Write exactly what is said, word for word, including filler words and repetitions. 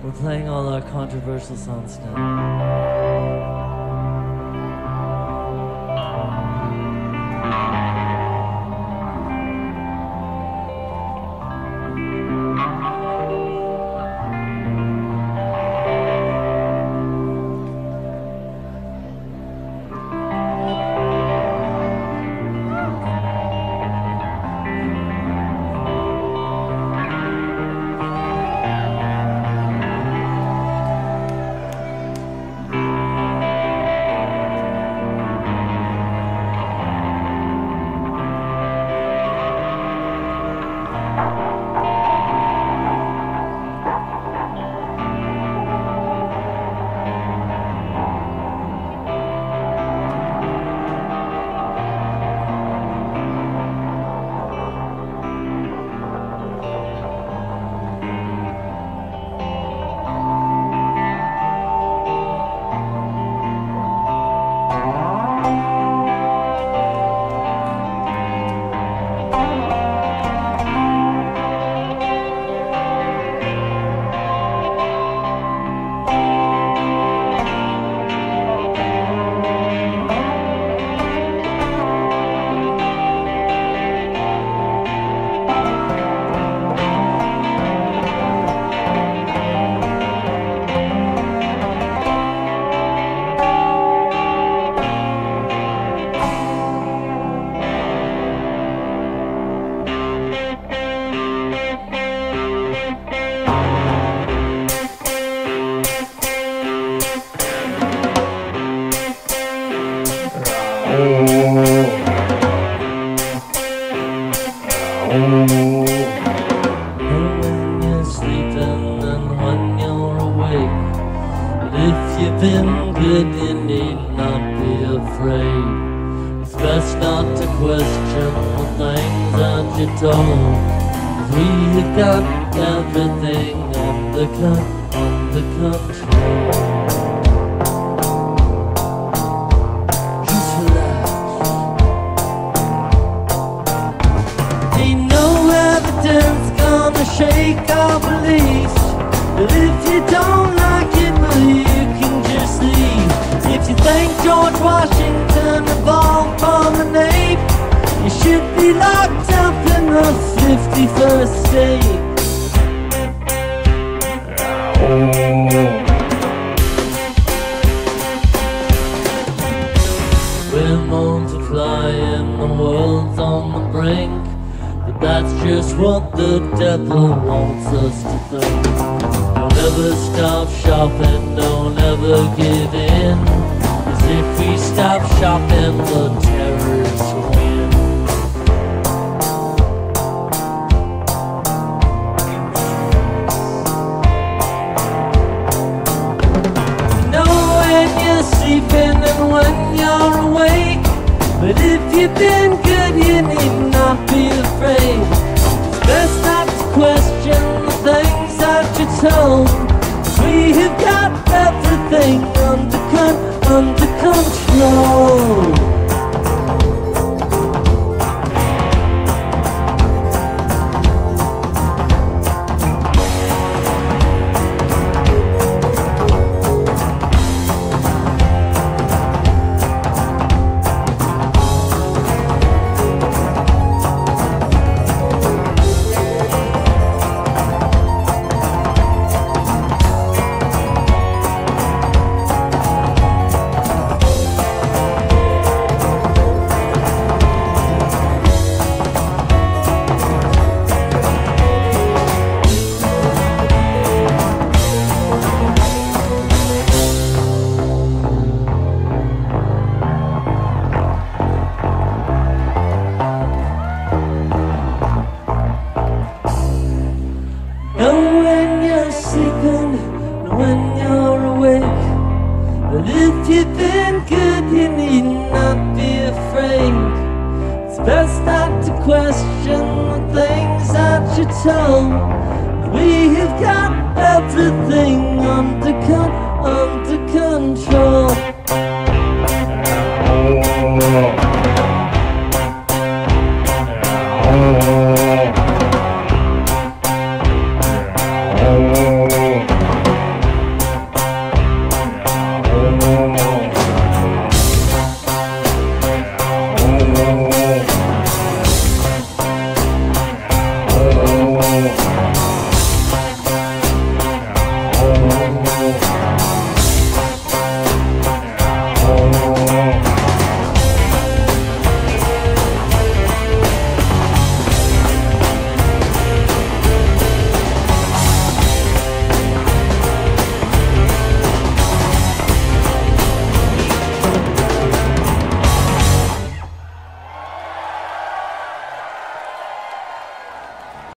We're playing all our controversial songs now. When you're sleeping and when you're awake, if you've been good, you need not be afraid. It's best not to question the things that you're told. We've got everything under, con under control. Shake our beliefs, but if you don't like it, well, you can just leave. If you think George Washington evolved from an ape, you should be locked up in the fifty-first state. We're multiplying, the world's on the brink. That's just what the devil wants us to think. Don't ever stop shopping, don't ever give in, 'cause if we stop shopping, the terrorists win. You know when you're sleeping and when you're awake, but if you've been good, you need not be afraid. It's best not to question the things that you're told. We have got everything under, con under control. When you're awake, but if you've been good, you need not be afraid. It's best not to question the things that you're told. We have got everything under, con under control.